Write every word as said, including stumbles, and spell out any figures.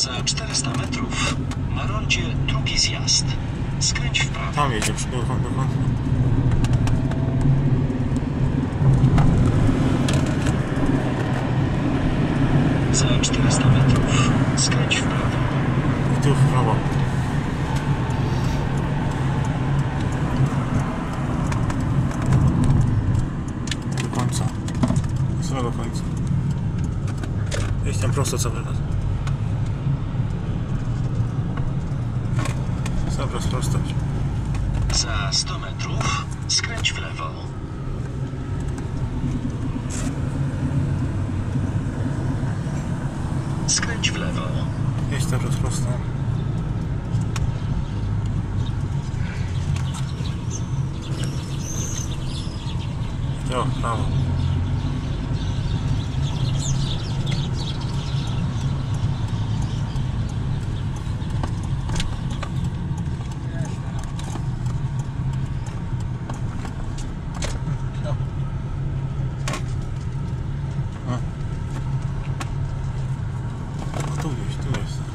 Za czterysta metrów na rondzie drugi zjazd. Skręć w prawo. Tam jedzie, dokąd, dokąd. Za czterysta metrów skręć w prawo. I tu w prawo. Do końca. Do samego końca. Jeźdź tam prosto cały czas. Cały czas prosto. Za sto metrów skręć w lewo. Skręć w lewo. Jeźdź cały czas prosto. Jo, prawo. Tu gdzieś, tu jest.